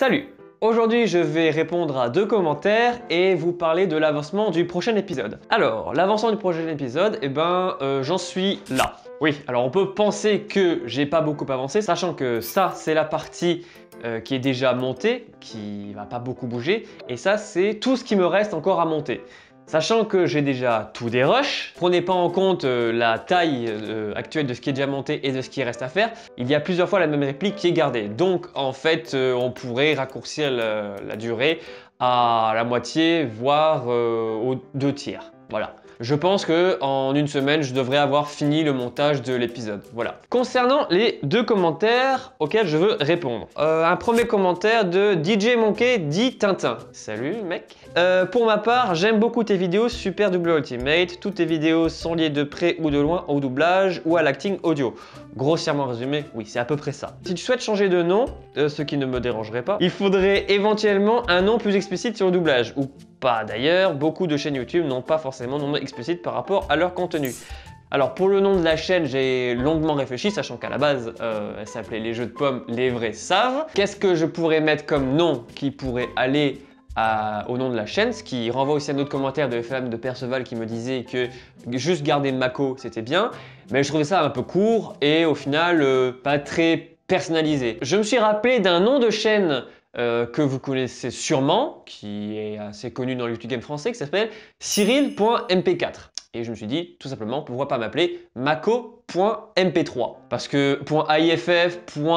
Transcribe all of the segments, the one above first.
Salut! Aujourd'hui, je vais répondre à 2 commentaires et vous parler de l'avancement du prochain épisode. Alors, l'avancement du prochain épisode, j'en suis là. Oui, alors on peut penser que j'ai pas beaucoup avancé, sachant que ça, c'est la partie qui est déjà montée, qui va pas beaucoup bouger, et ça, c'est tout ce qui me reste encore à monter. Sachant que j'ai déjà tout des rushs, prenez pas en compte la taille actuelle de ce qui est déjà monté et de ce qui reste à faire, il y a plusieurs fois la même réplique qui est gardée. Donc en fait, on pourrait raccourcir la durée à la moitié, voire aux 2/3. Voilà. Je pense que en une semaine, je devrais avoir fini le montage de l'épisode. Voilà. Concernant les 2 commentaires auxquels je veux répondre. Un premier commentaire de DJ Monkey dit Tintin. Salut mec. Pour ma part, j'aime beaucoup tes vidéos Super Double Ultimate. Toutes tes vidéos sont liées de près ou de loin au doublage ou à l'acting audio. Grossièrement résumé, oui, c'est à peu près ça. Si tu souhaites changer de nom, ce qui ne me dérangerait pas, il faudrait éventuellement un nom plus explicite sur le doublage. Ou pas d'ailleurs, beaucoup de chaînes YouTube n'ont pas forcément de nom explicite par rapport à leur contenu. Alors pour le nom de la chaîne, j'ai longuement réfléchi, sachant qu'à la base, elle s'appelait Les Jeux de Pommes, les vrais savent. Qu'est-ce que je pourrais mettre comme nom qui pourrait aller au nom de la chaîne, ce qui renvoie aussi à un autre commentaire de femme de Perceval qui me disait que juste garder Mako c'était bien, mais je trouvais ça un peu court et au final pas très personnalisé. Je me suis rappelé d'un nom de chaîne que vous connaissez sûrement, qui est assez connu dans le YouTube Game français, qui s'appelle Cyril.mp4. Et je me suis dit, tout simplement, pourquoi pas m'appeler Mako.mp3? Parce que .aiff,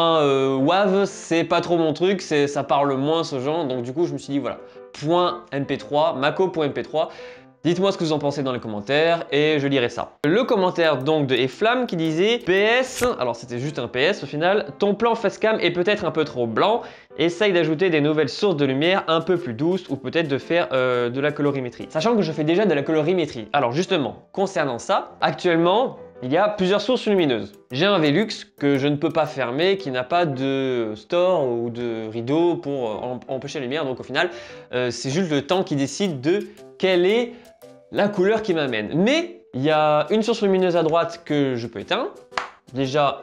.wav, c'est pas trop mon truc, ça parle moins ce genre, donc du coup je me suis dit voilà, .mp3, Mako.mp3. Dites-moi ce que vous en pensez dans les commentaires et je lirai ça. Le commentaire donc de Eflam qui disait PS, alors c'était juste un PS au final, ton plan facecam est peut-être un peu trop blanc, essaye d'ajouter des nouvelles sources de lumière un peu plus douces ou peut-être de faire de la colorimétrie. Sachant que je fais déjà de la colorimétrie. Alors justement, concernant ça, actuellement, il y a plusieurs sources lumineuses. J'ai un Velux que je ne peux pas fermer, qui n'a pas de store ou de rideau pour empêcher la lumière, donc au final, c'est juste le temps qui décide de quelle est la couleur qui m'amène. Mais il y a une source lumineuse à droite que je peux éteindre. Déjà,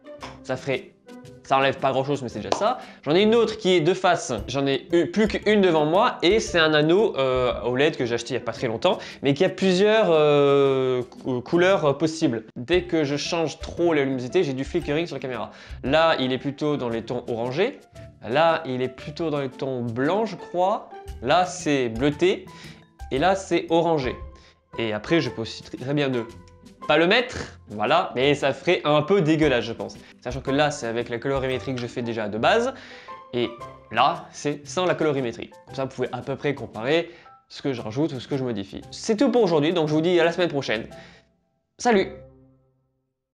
ça enlève pas grand chose, mais c'est déjà ça. J'en ai une autre qui est de face. J'en ai plus qu'une devant moi et c'est un anneau OLED que j'ai acheté il n'y a pas très longtemps, mais qui a plusieurs couleurs possibles. Dès que je change trop la luminosité, j'ai du flickering sur la caméra. Là, il est plutôt dans les tons orangés. Là, il est plutôt dans les tons blancs, je crois. Là, c'est bleuté. Et là, c'est orangé. Et après, je peux aussi très bien ne pas le mettre, voilà, mais ça ferait un peu dégueulasse, je pense. Sachant que là, c'est avec la colorimétrie que je fais déjà de base, et là, c'est sans la colorimétrie. Comme ça, vous pouvez à peu près comparer ce que je rajoute ou ce que je modifie. C'est tout pour aujourd'hui, donc je vous dis à la semaine prochaine. Salut!